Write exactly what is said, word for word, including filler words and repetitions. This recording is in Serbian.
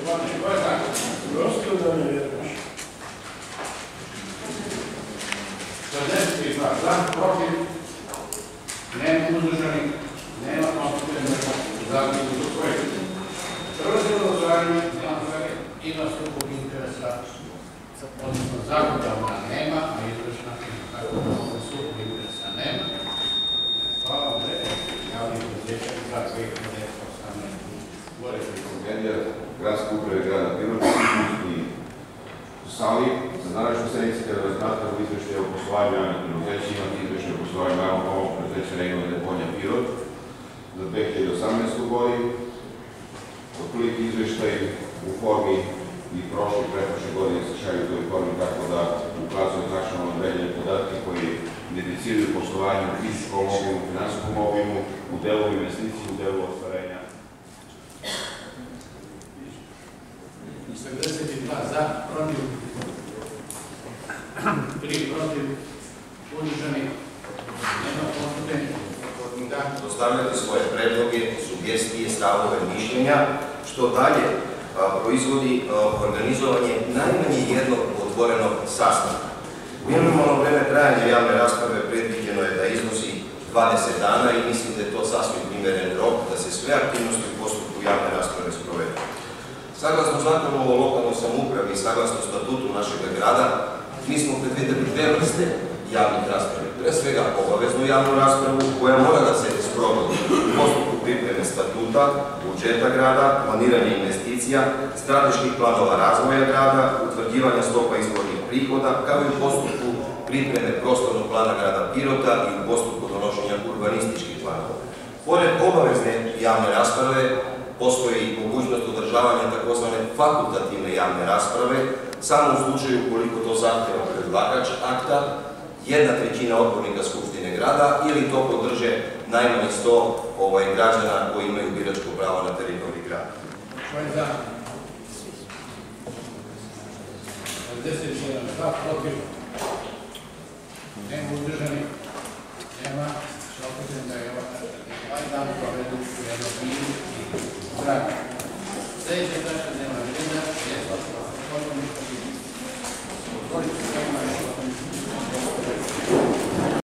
Prosto da ne vjeruješ. šezdeset dva za, protiv, nema uzdržanih, nema konstitutivnih zaključaka za projekte. Prvo glasovanje ima sukob interesa, odnosno zakonodavna nema, a izvršna sukob interesa nema. Hvala vam da je javnih preduzeća za dve hiljade osamnaeste. Medija Gradske uprave grada Pirota i u sali za današnju sednicu kada razmatramo izveštaje o poslovanju javnih preduzeća, imate izveštaje o poslovanju javnog pomoćnog preduzeća Regionalna deponija Pirot za dve hiljade osamnaestu godinu. Otprilike izveštaj u formi i prošle i pretprošle godine se šalju u toj formi tako da ukazuju značajno određene podatke koji identifikuju poslovanje u fizičkom obimu, finansijskom obimu, u delu investicije, u delu ostvarenja. sedamdeset dva za, protiv, tri protiv, uzdržanih, nema konstitutivnih. Dostavljate svoje predloge, sugestije, stavove, mišljenja, što dalje proizvodi organizovanje najmanje jednog otvorenog sastanka. Minimalno vreme trajanja javne rasprave predviđeno je da iznosi dvadeset dana i mislim da je to sasvim primeren rok da se sve aktivnosti u postupku javne rasprave sprovedu. Saglasno zakonu o lokalnoj samoupravi i saglasno statutu našeg grada, mi smo predvideli dve vrste javnih rasprave. Pre svega obaveznu javnu raspravu koja mora da se sprovodi u postupku pripreme statuta, budžeta grada, planiranja investicija, strateških planova razvoja grada, utvrđivanja stopa izvornih prihoda, kao i u postupku pripreme prostornog plana grada Pirota i u postupku donošenja urbanističkih planova. Pored obavezne javne rasprave, postoji mogućnost održavanja takozvane fakultativne javne rasprave, samo u slučaju koliko to zahteva predlagač akta, jedna trećina odbornika Skupštine grada ili to podrže najmanje sto građana koji imaju biračko pravo na teritoriji grada. Što je za? šezdeset jedan za, protiv, nema uzdržanih, nema, što opođem da je ovaj dan provedu u jednoj i zdravi. Sljedeća tačka